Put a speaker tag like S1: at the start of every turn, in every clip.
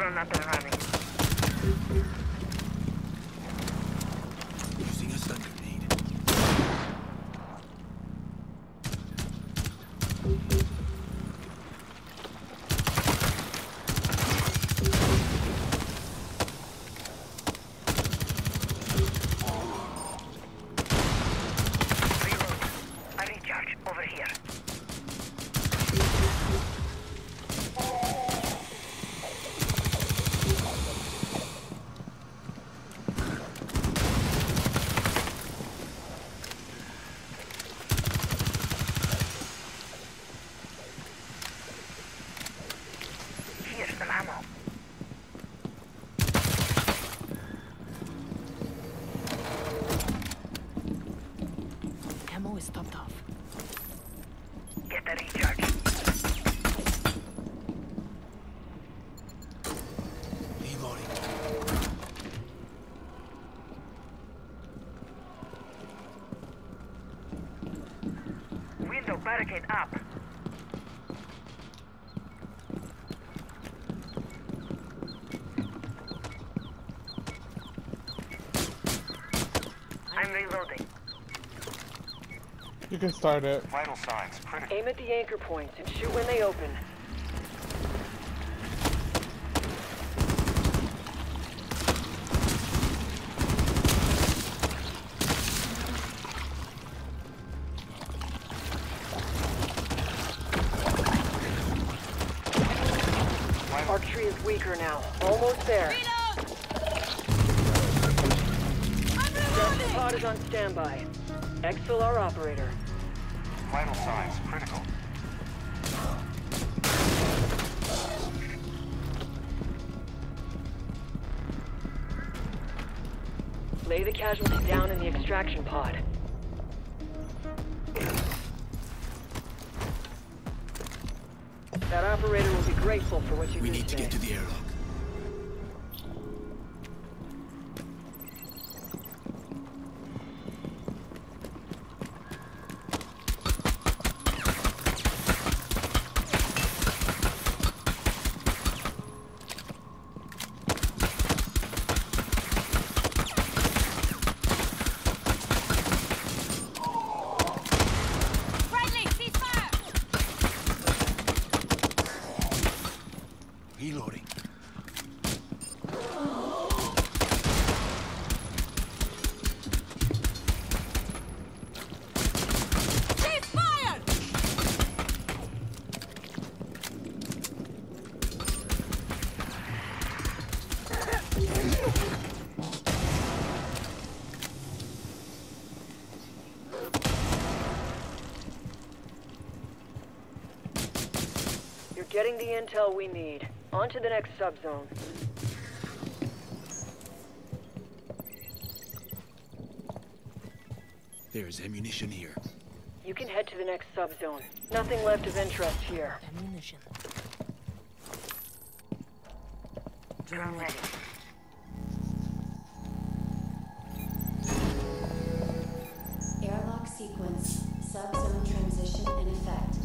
S1: Drone up and running.
S2: Using a stun grenade.
S1: Reload. A recharge over here. Here's some ammo.
S3: Ammo is topped off.
S1: Get the recharge.
S2: Reloading.
S1: Window barricade up. I'm reloading.
S4: You can start it.
S5: Vital signs critical.
S6: Aim at the anchor points and shoot when they open. Archery is weaker now. Almost there. Pod is on standby. Exfil our operator.
S5: Vital signs critical.
S6: Lay the casualty down in the extraction pod. That operator will be grateful for what you
S2: We
S6: did
S2: need to
S6: today.
S2: get to the airlock.
S3: Friendly, ceasefire!
S2: Reloading.
S3: Ceasefire!
S6: You're getting the intel we need. On to the next subzone.
S2: There's ammunition here.
S6: You can head to the next subzone. Nothing left of interest here.
S3: Ammunition.
S1: Drone ready.
S7: Airlock sequence. Subzone transition in effect.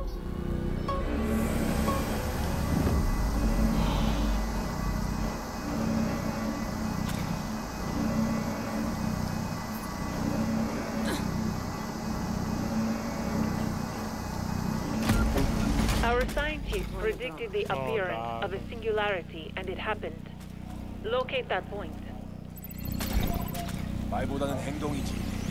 S6: Our scientists predicted the
S4: Oh,
S6: appearance
S4: God.
S6: of a singularity, and it happened. Locate that point.
S2: 말보다는 행동이지.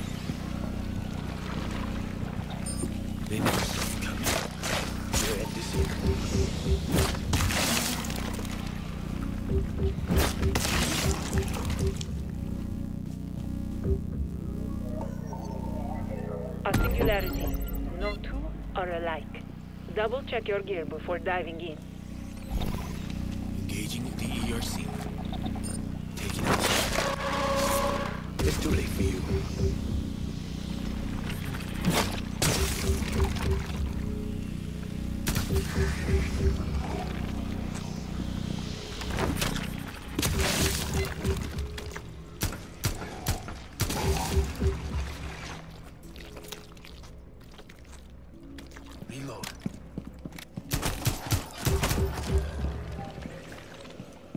S2: Venus coming. We're at this here.
S6: A singularity. No two are alike. Double check your gear before diving in.
S2: Engaging the ERC. Taking out. It's too late for you. Reload.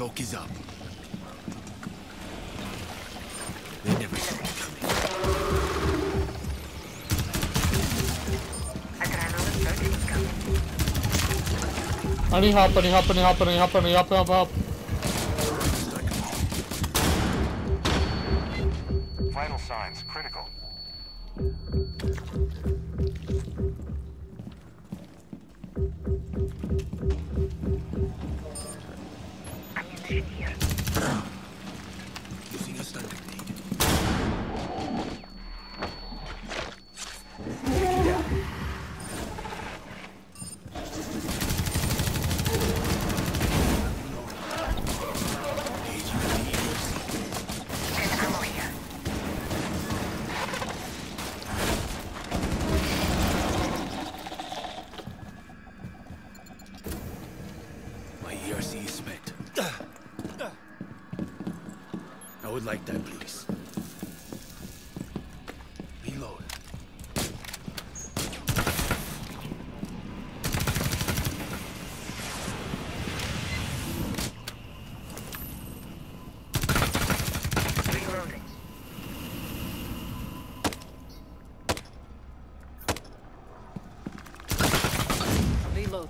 S2: Cloak is up. They never saw me coming.
S1: Adrenaline surge incoming.
S4: I need help, I need help, I need help, I need help, I need help, help.
S5: Vital signs critical.
S1: Ammunition here.
S2: Using a stun grenade.
S1: And ammo here.
S2: My ERC is spent. I would like that, please. Reload.
S1: Reloading.
S3: Reload.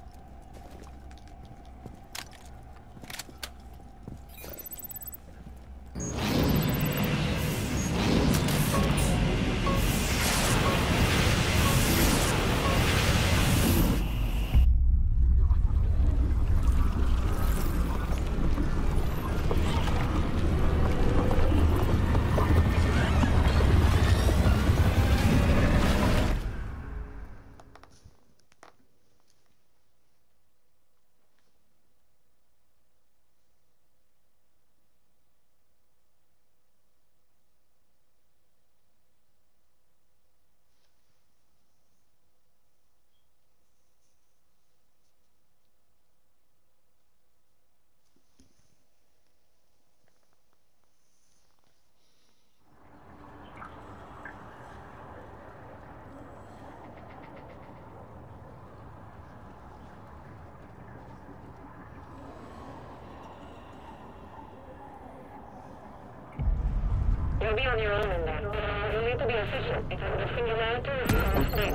S6: You'll be on your own in there. You'll need to be efficient. If I'm the singularity, you can't stay.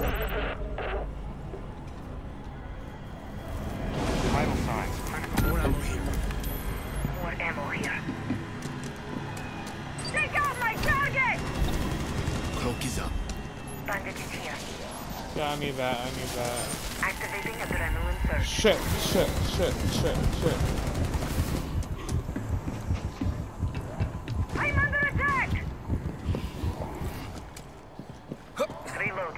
S5: Vital signs critical.
S2: More ammo here.
S1: More ammo here.
S3: Take out my target!
S2: Cloak is up.
S1: Bandages here.
S4: Yeah, I need that, I need that.
S1: Activating adrenaline surge.
S4: Shit, shit, shit, shit, shit.
S3: I'm under attack!
S1: Reload.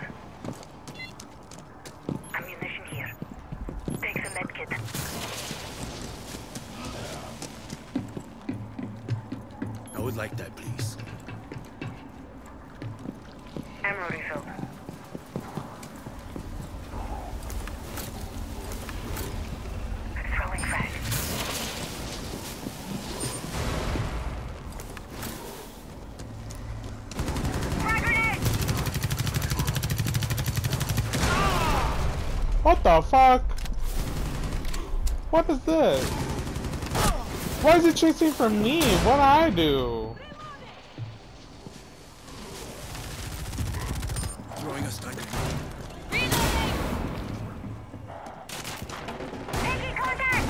S1: Ammunition here. Take the med kit.
S2: I would like that, please.
S1: Ammo refill. Throwing frag.
S3: Frag grenade!
S4: What the fuck? What is this? Why is it chasing from me? What'd I do?
S2: Throwing a stun grenade.
S3: Making contact!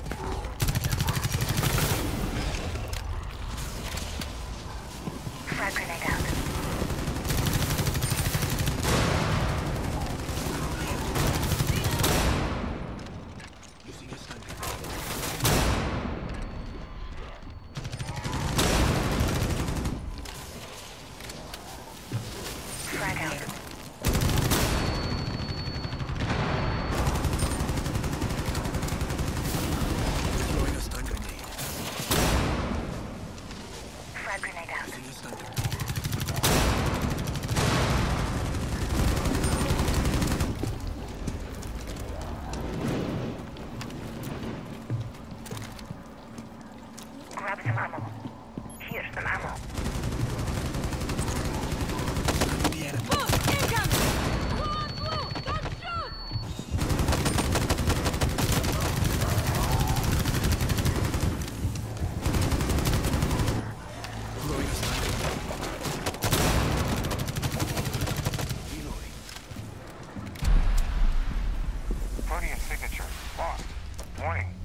S1: Frag grenade out.
S2: Using a stun grenade.
S1: Frag out.
S2: Throwing a stun grenade.
S1: Frag grenade out.
S2: Using a stun grenade.
S1: Grab some ammo. Here's some ammo.
S2: The enemy.
S3: Move! Incoming! Blue on blue! Don't shoot!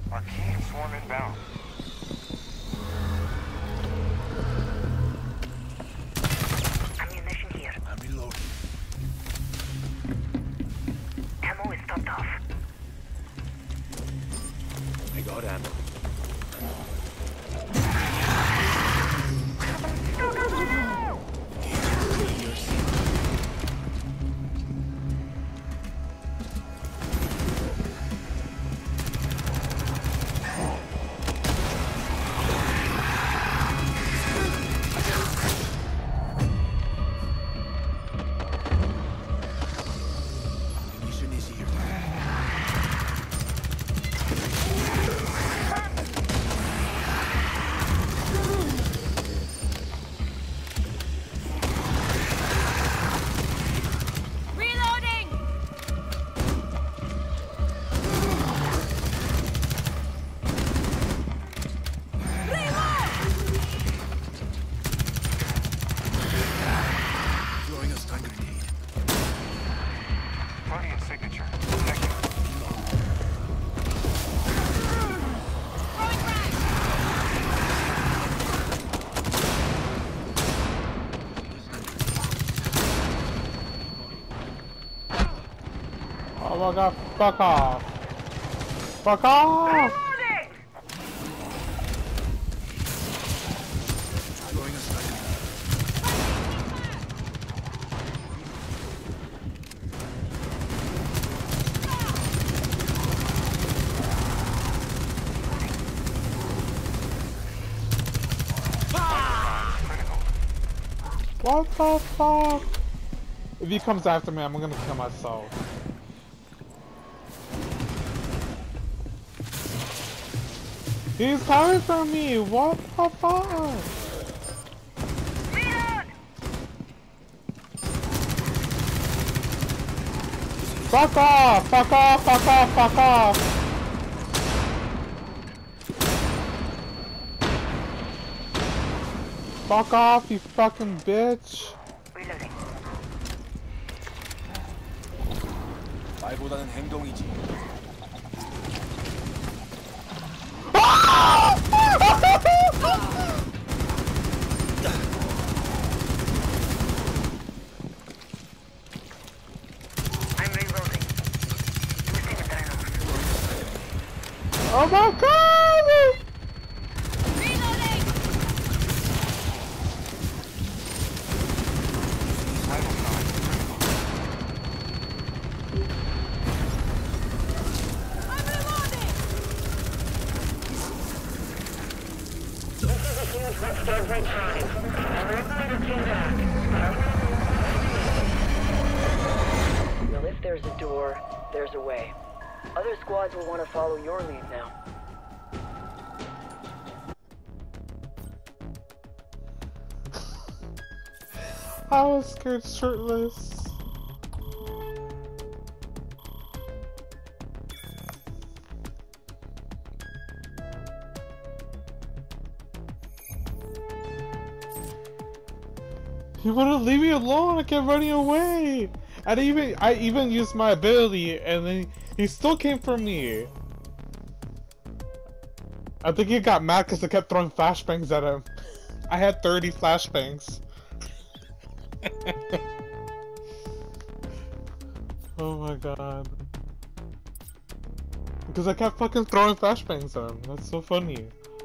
S5: Arcane swarm inbound.
S1: Ammunition here.
S2: I'm reloading.
S1: Ammo is topped off.
S2: I got ammo. Ammunition is here.
S3: Reloading!
S2: Throwing a stun grenade.
S5: Guardian signature. Detected.
S3: Throwing frag!
S4: Oh my god, fuck off. Fuck off!
S1: Reloading!
S2: Throwing a stun grenade.
S5: Critical.
S4: What the fuck? If he comes after me, I'm gonna kill myself. He's coming for me! What the fuck?
S1: Reload!
S4: Fuck off! Fuck off! Fuck off! Fuck off! Fuck off, you fucking bitch!
S1: Reloading.
S2: 말보다는 행동이지.
S1: I'm reloading. Boosting adrenaline.
S4: Oh my god!
S3: Reloading!
S5: Vital signs critical.
S3: I'm reloading!
S6: Well, if there's a door, there's a way. Other squads will want to follow your lead now.
S4: I was scared shirtless. He wouldn't leave me alone. I kept running away. I even used my ability, and then he still came for me. I think he got mad because I kept throwing flashbangs at him. I had 30 flashbangs. Oh my god. Because I kept fucking throwing flashbangs at him. That's so funny.